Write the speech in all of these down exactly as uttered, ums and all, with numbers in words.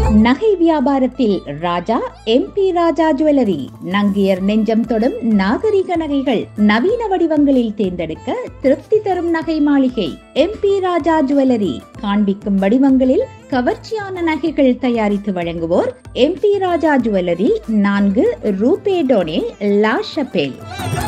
நகை வியாபாரத்தில் ராஜா MP Raja jewellery. நங்கியர் நெஞ்சம் தொடும் நாகரிக நகைகள் நவீன வடிவங்களில் தேர்ந்தெடுக்க திருப்தி தரும் நகை மாளிகை எம்பி ராஜா ஜுவல்லரி. காண்பிக்கும் வடிவங்களில் கவர்ச்சியான நகைகள் தயாரித்து வழங்குவோர் எம்பி ராஜா ஜுவல்லரி, நான்கு ரூபே டோனே, லா ஷபேல்.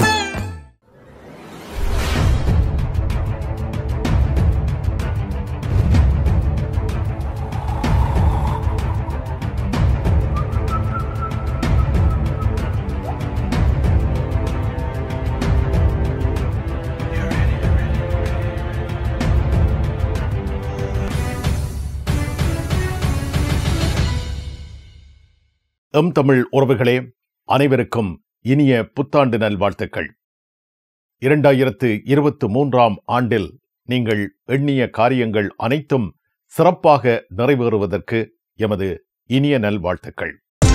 எம் தமிழ் உறவுகளே, அனைவருக்கும் இனிய புத்தாண்டு நல்வாழ்த்துக்கள். இரண்டாயிரத்து இருபத்தி மூன்றாம் ஆண்டில் நீங்கள் எண்ணிய காரியங்கள் அனைத்தும் சிறப்பாக நிறைவேறுவதற்கு எமது இனிய நல்வாழ்த்துக்கள்.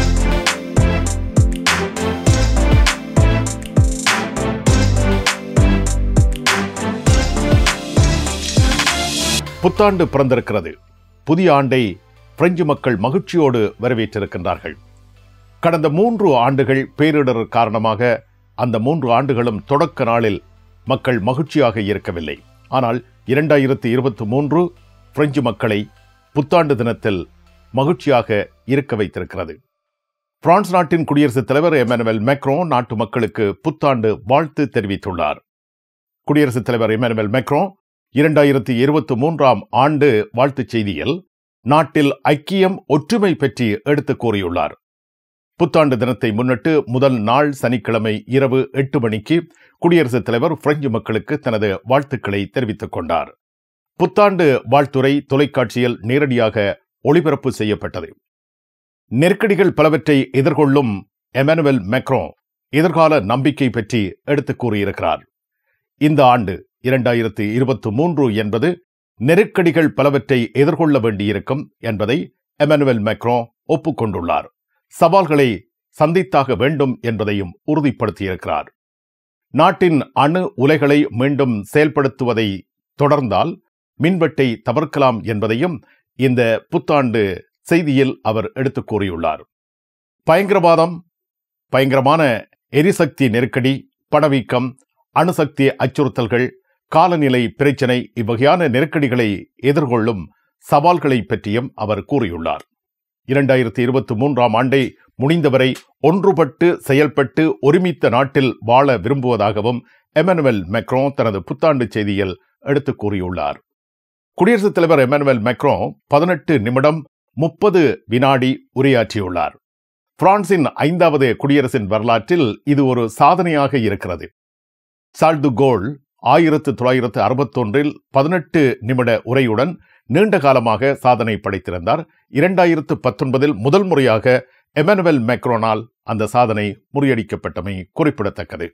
புத்தாண்டு பிறந்திருக்கிறது. புதிய ஆண்டை பிரெஞ்சு மக்கள் மகிழ்ச்சியோடு வரவேற்றிருக்கின்றார்கள். கடந்த மூன்று ஆண்டுகள் பேரிடர் காரணமாக அந்த மூன்று ஆண்டுகளும் தொடக்க நாளில் மக்கள் மகிழ்ச்சியாக இருக்கவில்லை. ஆனால் இரண்டாயிரத்தி இருபத்தி மூன்று பிரெஞ்சு மக்களை புத்தாண்டு தினத்தில் மகிழ்ச்சியாக இருக்க வைத்திருக்கிறது. பிரான்ஸ் நாட்டின் குடியரசுத் தலைவர் எமனுவல் மேக்ரோ நாட்டு மக்களுக்கு புத்தாண்டு வாழ்த்து தெரிவித்துள்ளார். குடியரசுத் தலைவர் எமனுவல் மேக்ரோ இரண்டாயிரத்தி இருபத்தி மூன்றாம் ஆண்டு வாழ்த்துச் செய்தியில் நாட்டில் ஐக்கியம், ஒற்றுமை பற்றி எடுத்துக் கூறியுள்ளார். புத்தாண்டு தினத்தை முன்னிட்டு முதல் நாள் சனிக்கிழமை இரவு எட்டு மணிக்கு குடியரசுத் தலைவர் பிரெஞ்சு மக்களுக்கு தனது வாழ்த்துக்களை தெரிவித்துக் கொண்டார். புத்தாண்டு வாழ்த்துரை தொலைக்காட்சியில் நேரடியாக ஒளிபரப்பு செய்யப்பட்டது. நெருக்கடிகள் பலவற்றை எதிர்கொள்ளும் எமனுவல் மேக்ரோ எதிர்கால நம்பிக்கை பற்றி எடுத்துக் கூறியிருக்கிறார். இந்த ஆண்டு இரண்டாயிரத்தி இருபத்தி மூன்று என்பது நெருக்கடிகள் பலவற்றை எதிர்கொள்ள வேண்டியிருக்கும் என்பதை எமனுவல் மேக்ரோ ஒப்புக்கொண்டுள்ளார். சவால்களை சந்தித்தாக வேண்டும் என்பதையும் உறுதிப்படுத்தியிருக்கிறார். நாட்டின் அணு உலைகளை மீண்டும் செயல்படுத்துவதை தொடர்ந்தால் மின்வெட்டை தவிர்க்கலாம் என்பதையும் இந்த புத்தாண்டு செய்தியில் அவர் எடுத்துக் கூறியுள்ளார். பயங்கரவாதம், பயங்கரமான எரிசக்தி நெருக்கடி, பணவீக்கம், அணுசக்தி அச்சுறுத்தல்கள், காலநிலை பிரச்சினை, இவ்வகையான நெருக்கடிகளை எதிர்கொள்ளும் சவால்களை பற்றியும் அவர் கூறியுள்ளார். இரண்டாயிரத்தி இருபத்தி மூன்றாம் ஆண்டை முடிந்தவரை ஒன்றுபட்டு செயல்பட்டு ஒருமித்த நாட்டில் வாழ விரும்புவதாகவும் எமனுவல் மேக்ரோ தனது புத்தாண்டு செய்தியில் எடுத்துக் கூறியுள்ளார். குடியரசுத் தலைவர் எமனுவல் மேக்ரோ பதினெட்டு நிமிடம் முப்பது வினாடி உரையாற்றியுள்ளார். பிரான்சின் ஐந்தாவது குடியரசின் வரலாற்றில் இது ஒரு சாதனையாக இருக்கிறது. சார்ல் டு கோல் ஆயிரத்து தொள்ளாயிரத்து அறுபத்தொன்றில் பதினெட்டு நிமிட உரையுடன் நீண்ட காலமாக சாதனை படைத்திருந்தார். இரண்டாயிரத்து பத்தொன்பதில் முதல் முறையாக எமனுவல் மேக்ரோனால் அந்த சாதனை முறியடிக்கப்பட்டமை குறிப்பிடத்தக்கது.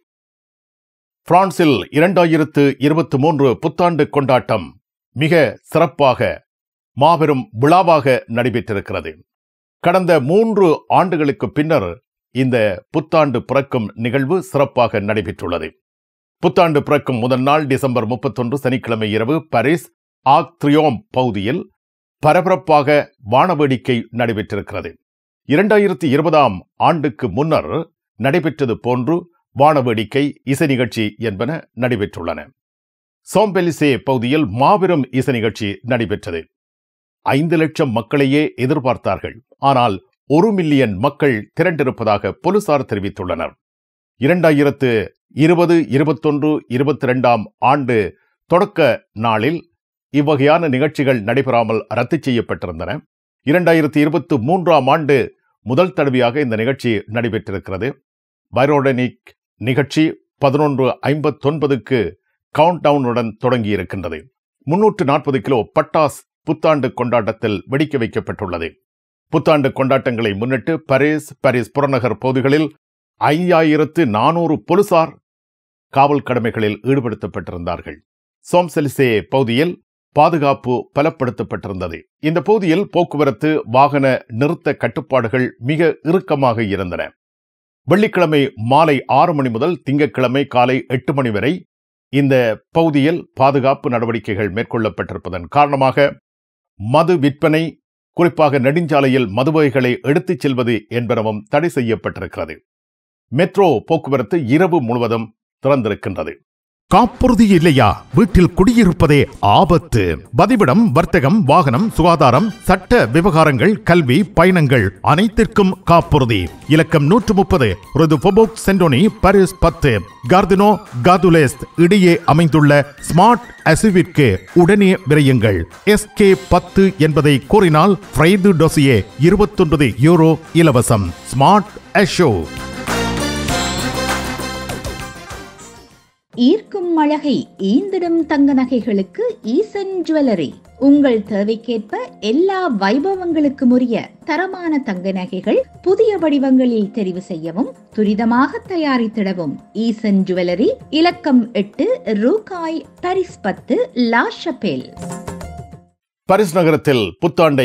பிரான்சில் இரண்டாயிரத்து இருபத்தி மூன்று புத்தாண்டு கொண்டாட்டம் மிக சிறப்பாக மாபெரும் விழாவாக நடைபெற்றிருக்கிறது. கடந்த மூன்று ஆண்டுகளுக்கு பின்னர் இந்த புத்தாண்டு பிறக்கும் நிகழ்வு சிறப்பாக நடைபெற்றுள்ளது. புத்தாண்டு பிறக்கும் முதல் நாள் டிசம்பர் முப்பத்தொன்று சனிக்கிழமை இரவு பாரிஸ் ஆர்க் ட்ரியோம்ப் பகுதியில் பரபரப்பாக வானவேடிக்கை நடைபெற்றிருக்கிறது. இரண்டாயிரத்தி இருபதாம் ஆண்டுக்கு முன்னர் நடைபெற்றது போன்று வானவேடிக்கை, இசை நிகழ்ச்சி என்பன நடைபெற்றுள்ளன. சோம்பெலிசே பகுதியில் மாபெரும் இசை நிகழ்ச்சி நடைபெற்றது. ஐந்து லட்சம் மக்களையே எதிர்பார்த்தார்கள். ஆனால் ஒரு மில்லியன் மக்கள் திரண்டிருப்பதாக போலீசார் தெரிவித்துள்ளனர். இரண்டாயிரத்து இருபது இருபத்தொன்று இருபத்தி இரண்டாம் ஆண்டு தொடக்க நாளில் இவ்வகையான நிகழ்ச்சிகள் நடைபெறாமல் ரத்து செய்யப்பட்டிருந்தன. இரண்டாயிரத்தி இருபத்தி மூன்றாம் ஆண்டு முதல் தடவையாக இந்த நிகழ்ச்சி நடைபெற்றிருக்கிறது. பைரோடனிக் நிகழ்ச்சி பதினொன்று ஐம்பத்தொன்பதுக்கு கவுண்ட் டவுனுடன் தொடங்கியிருக்கின்றது. முன்னூற்று நாற்பது கிலோ பட்டாஸ் புத்தாண்டு கொண்டாட்டத்தில் வெடிக்க வைக்கப்பட்டுள்ளது. புத்தாண்டு கொண்டாட்டங்களை முன்னிட்டு பாரிஸ், பாரிஸ் புறநகர் பகுதிகளில் ஐயாயிரத்து நானூறு போலீசார் காவல் கடமைகளில் ஈடுபடுத்தப்பட்டிருந்தார்கள். சோம்செலிசே பகுதியில் பாதுகாப்பு பலப்படுத்தப்பட்டிருந்தது. இந்த பகுதியில் போக்குவரத்து, வாகன நிறுத்த கட்டுப்பாடுகள் மிக இறுக்கமாக இருந்தன. வெள்ளிக்கிழமை மாலை ஆறு மணி முதல் திங்கட்கிழமை காலை எட்டு மணி வரை இந்த பகுதியில் பாதுகாப்பு நடவடிக்கைகள் மேற்கொள்ளப்பட்டிருப்பதன் காரணமாக மது விற்பனை குறிப்பாக நெடுஞ்சாலையில் மதுவகைகளை எடுத்துச் செல்வது என்பனவும் தடை செய்யப்பட்டிருக்கிறது. மெட்ரோ போக்குவரத்து இரவு முழுவதும் திறந்திருக்கின்றது. காப்புறுதி இல்லையா? வீட்டில் குடியிருப்பதே ஆபத்து. பதிவிடம், வர்த்தகம், வாகனம், சுகாதாரம், சட்ட விவகாரங்கள், கல்வி, பயணங்கள் அனைத்திற்கும் காப்புறுதி. இலக்கம் நூற்று முப்பது ருது ஃபோபோக் சென்டோனி, பாரிஸ் பத்து. கார்தினோ காதுலேஸ்ட் இடையே அமைந்துள்ள ஸ்மார்ட் அசுவிற்கு உடனே விரையுங்கள். எஸ்கே பத்து என்பதை கூறினால் ஃப்ரைது டொசியே இருபத்தொன்பது யூரோ இலவசம். ஸ்மார்ட் அஷோ. ஈர்க்கும் அழகை ஈந்திடும் தங்க நகைகளுக்கு ஈசன் ஜுவல்லரி. உங்கள் தேவைக்கேற்ப எல்லா வைபவங்களுக்கும் உரிய தரமான தங்க நகைகள் புதிய வடிவங்களில் தெரிவு செய்யவும் துரிதமாக தயாரித்திடவும் ஈசன் ஜுவல்லரி, இலக்கம் எட்டு, ரூகாய், பாரிஸ் பத்து, லா ஷபெல். பாரிஸ் நகரத்தில் புத்தாண்டை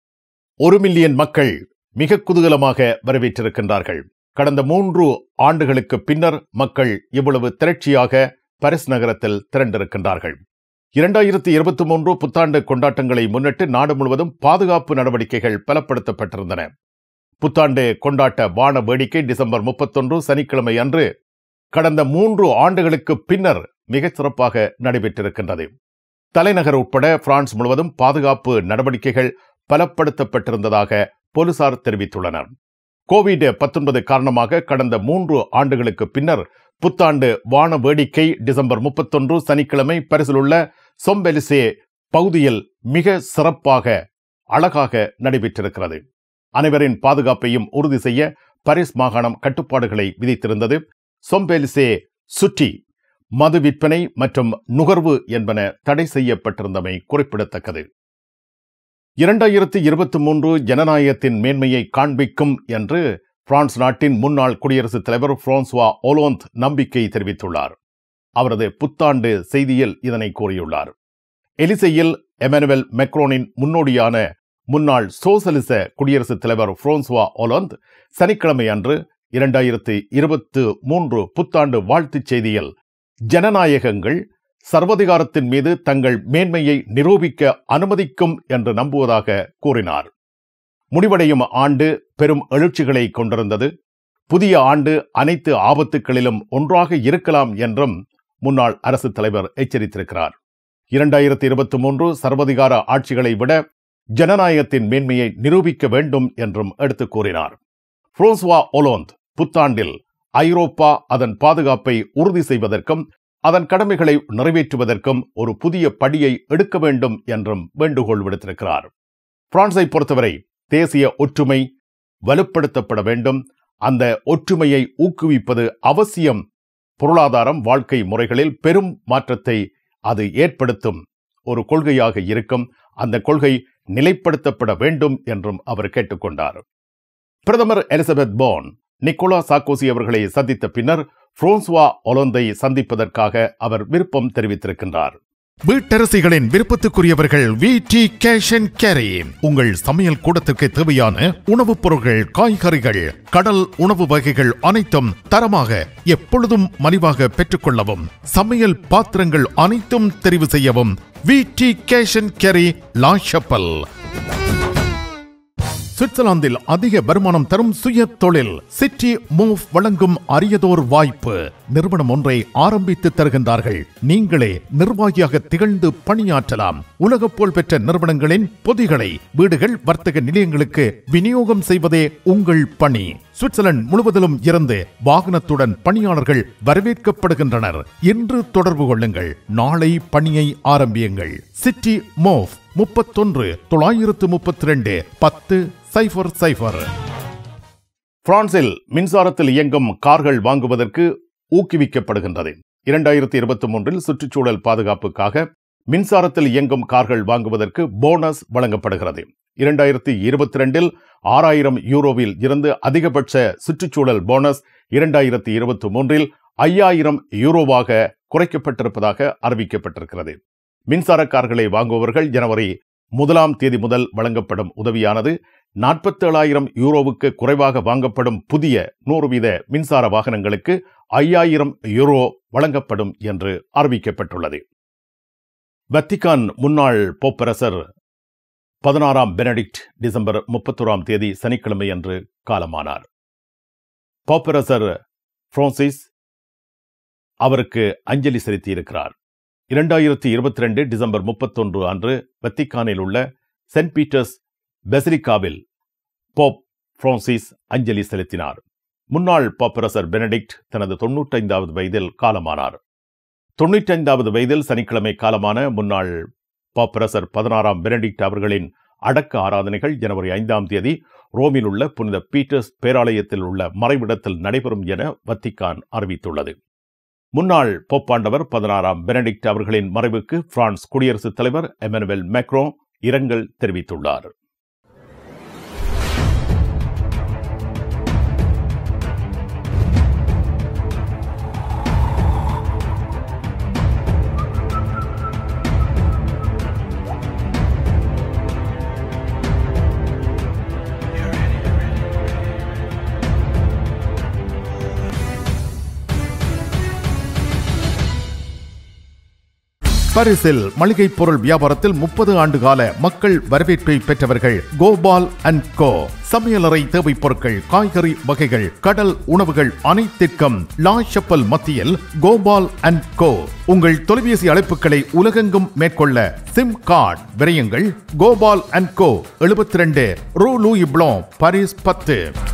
ஒரு மில்லியன் மக்கள் மிக குதூகலமாக வரவேற்றிருக்கின்றார்கள். கடந்த மூன்று ஆண்டுகளுக்கு பின்னர் மக்கள் இவ்வளவு திரட்சியாக பாரிஸ் நகரத்தில் திரண்டிருக்கின்றார்கள். இரண்டாயிரத்தி இருபத்தி மூன்று புத்தாண்டு கொண்டாட்டங்களை முன்னிட்டு நாடு முழுவதும் பாதுகாப்பு நடவடிக்கைகள் பலப்படுத்தப்பட்டிருந்தன. புத்தாண்டு கொண்டாட்ட வான வேடிக்கை டிசம்பர் முப்பத்தொன்று சனிக்கிழமை அன்று கடந்த மூன்று ஆண்டுகளுக்கு பின்னர் மிகச் சிறப்பாக நடைபெற்றிருக்கின்றது. தலைநகர் உட்பட பிரான்ஸ் முழுவதும் பாதுகாப்பு நடவடிக்கைகள் பலப்படுத்தப்பட்டிருந்ததாக போலீசார் தெரிவித்துள்ளனர். கோவிட் பத்தொன்பது காரணமாக கடந்த மூன்று ஆண்டுகளுக்கு பின்னர் புத்தாண்டு வான வேடிக்கை டிசம்பர் முப்பத்தொன்று சனிக்கிழமை பாரிஸில் உள்ள சொம்பெலிசே பகுதியில் மிக சிறப்பாக அழகாக நடைபெற்றிருக்கிறது. அனைவரின் பாதுகாப்பையும் உறுதி செய்ய பாரிஸ் மாகாணம் கட்டுப்பாடுகளை விதித்திருந்தது. சொம்பெலிசே சுற்றி மது விற்பனை மற்றும் நுகர்வு என்பன தடை செய்யப்பட்டிருந்தமை குறிப்பிடத்தக்கது. இரண்டாயிரத்தி இருபத்தி மூன்று ஜனநாயகத்தின் மேன்மையை காண்பிக்கும் என்று பிரான்ஸ் நாட்டின் முன்னாள் குடியரசுத் தலைவர் பிரான்சுவா ஒலாந்து நம்பிக்கை தெரிவித்துள்ளார். அவரது புத்தாண்டு செய்தியில் இதனை கூறியுள்ளார். எலிசையில் எமனுவல் மெக்ரோனின் முன்னோடியான முன்னாள் சோசலிச குடியரசுத் தலைவர் பிரான்சுவா ஒலாந்து சனிக்கிழமை அன்று இரண்டாயிரத்தி இருபத்தி மூன்று புத்தாண்டு வாழ்த்துச் செய்தியில் ஜனநாயகங்கள் சர்வதிகாரத்தின் மீது தங்கள் மேன்மையை நிரூபிக்க அனுமதிக்கும் என்று நம்புவதாக கூறினார். முடிவடையும் ஆண்டு பெரும் எழுச்சிகளை கொண்டிருந்தது. புதிய ஆண்டு அனைத்து ஆபத்துக்களிலும் ஒன்றாக இருக்கலாம் என்றும் முன்னாள் அரசு தலைவர் எச்சரித்திருக்கிறார். இரண்டாயிரத்தி இருபத்தி மூன்று சர்வதிகார ஆட்சிகளை விட ஜனநாயகத்தின் மேன்மையை நிரூபிக்க வேண்டும் என்றும் எடுத்து கூறினார். பிரான்சுவா ஒலாந்து புத்தாண்டில் ஐரோப்பா அதன் பாதுகாப்பை உறுதி செய்வதற்கும் அதன் கடமைகளை நிறைவேற்றுவதற்கும் ஒரு புதிய படியை எடுக்க வேண்டும் என்றும் வேண்டுகோள் விடுத்திருக்கிறார். பிரான்ஸை பொறுத்தவரை தேசிய ஒற்றுமை வலுப்படுத்தப்பட வேண்டும். அந்த ஒற்றுமையை ஊக்குவிப்பது அவசியம். பொருளாதாரம், வாழ்க்கை முறைகளில் பெரும் மாற்றத்தை அது ஏற்படுத்தும் ஒரு கொள்கையாக இருக்கும். அந்த கொள்கை நிலைப்படுத்தப்பட வேண்டும் என்றும் அவர் கேட்டுக்கொண்டார். பிரதமர் எலிசபெத் போர்ன் நிக்கோலா சார்க்கோசி அவர்களை சந்தித்த பின்னர் பிரான்சுவா ஒலாந்தை சந்திப்பதற்காக அவர் விருப்பம் தெரிவித்திருக்கின்றார். வீட்டரசிகளின் விருப்பத்துக்குரியவர்கள் விடி கேஷ் அண்ட் கேரி. உங்கள் சமையல் கூடத்திற்கு தேவையான உணவுப் பொருட்கள், காய்கறிகள், கடல் உணவு வகைகள் அனைத்தும் தரமாக எப்பொழுதும் மலிவாக பெற்றுக்கொள்ளவும், சமையல் பாத்திரங்கள் அனைத்தும் தெரிவு செய்யவும் விடி cash and carry, La Chapelle. சுவிட்சர்லாந்தில் அதிக வருமானம் தரும் சுய தொழில் சிட்டி மூவ் வழங்கும் அரியதோர் வாய்ப்பு. நிறுவனம் ஒன்றை ஆரம்பித்து தருகின்றார்கள். நீங்களே நிர்வாகியாக திகழ்ந்து பணியாற்றலாம். உலக புகழ் பெற்ற நிறுவனங்களின் பொதிகளை வீடுகள், வர்த்தக நிலையங்களுக்கு விநியோகம் செய்வதே உங்கள் பணி. சுவிட்சர்லாந்து முழுவதிலும் இருந்து வாகனத்துடன் பணியாளர்கள் வரவேற்கப்படுகின்றனர். இன்று தொடர்பு கொள்ளுங்கள். நாளை பணியை ஆரம்பியுங்கள். சிட்டி மூவ் முப்பத்தொன்று தொள்ளாயிரத்து முப்பத்தி ரெண்டு பத்து சைபர் சைபர். பிரான்சில் மின்சாரத்தில் இயங்கும் கார்கள் வாங்குவதற்கு ஊக்குவிக்கப்படுகின்றது. இரண்டாயிரத்தி இருபத்தி மூன்றில் சுற்றுச்சூழல் பாதுகாப்புக்காக மின்சாரத்தில் இயங்கும் கார்கள் வாங்குவதற்கு போனஸ் வழங்கப்படுகிறது. இரண்டாயிரத்தி இருபத்தி ரெண்டில் ஆறாயிரம் யூரோவில் இருந்து அதிகபட்ச சுற்றுச்சூழல் போனஸ் இரண்டாயிரத்தி இருபத்தி மூன்றில் ஐயாயிரம் யூரோவாக குறைக்கப்பட்டிருப்பதாக அறிவிக்கப்பட்டிருக்கிறது. மின்சார கார்களை வாங்குபவர்கள் ஜனவரி முதலாம் தேதி முதல் வழங்கப்படும் உதவியானது நாற்பத்தி ஏழாயிரம் யூரோவுக்கு குறைவாக வாங்கப்படும் புதிய நூறு வீத மின்சார வாகனங்களுக்கு ஐயாயிரம் யூரோ வழங்கப்படும் என்று அறிவிக்கப்பட்டுள்ளது. வத்திக்கான் முன்னாள் போப்பரசர் பதினாறாம் பெனடிக்ட் டிசம்பர் முப்பத்தோராம் தேதி சனிக்கிழமை அன்று காலமானார். பாப்பரசர் பிரான்சிஸ் அவருக்கு அஞ்சலி செலுத்தியிருக்கிறார். இரண்டாயிரத்தி இருபத்தி ரெண்டு டிசம்பர் முப்பத்தொன்று அன்று வத்திக்கானில் உள்ள சென்ட் பீட்டர்ஸ் பெசிலிக்காவில் போப் பிரான்சிஸ் அஞ்சலி செலுத்தினார். முன்னாள் பாப்பரசர் பெனடிக்ட் தனது தொன்னூற்றைந்தாவது வயதில் காலமானார். தொன்னூற்றைந்தாவது வயதில் சனிக்கிழமை காலமான முன்னாள் பாப்பரசர் பதினாறாம் பெனடிக்ட் அவர்களின் அடக்க ஆராதனைகள் ஜனவரி ஐந்தாம் தேதி ரோமில் உள்ள புனித பீட்டர்ஸ் பேராலயத்தில் உள்ள மறைவிடத்தில் நடைபெறும் என வத்திக்கான் அறிவித்துள்ளது. முன்னாள் போப்பாண்டவர் பதினாறாம் பெனடிக்ட் அவர்களின் மறைவுக்கு பிரான்ஸ் குடியரசுத் தலைவர் எமனுவேல் மேக்ரோ இரங்கல் தெரிவித்துள்ளார். பாரிஸில் மளிகை பொருள் வியாபாரத்தில் முப்பது ஆண்டு கால மக்கள் வரவேற்பை பெற்றவர்கள் கோபால் அண்ட் கோ. சமையலறை தேவை பொருட்கள், காய்கறி வகைகள், கடல் உணவுகள் அனைத்திற்கும் லா ஷப்பல் மத்தியில் கோபால் அண்ட் கோ. உங்கள் தொலைபேசி அழைப்புகளை உலகெங்கும் மேற்கொள்ள சிம் கார்டு விரயங்கள் கோபால் அண்ட் கோ எழுபத்தி ரெண்டு ரூ லூயி பிளாங் பாரிஸ் பத்து.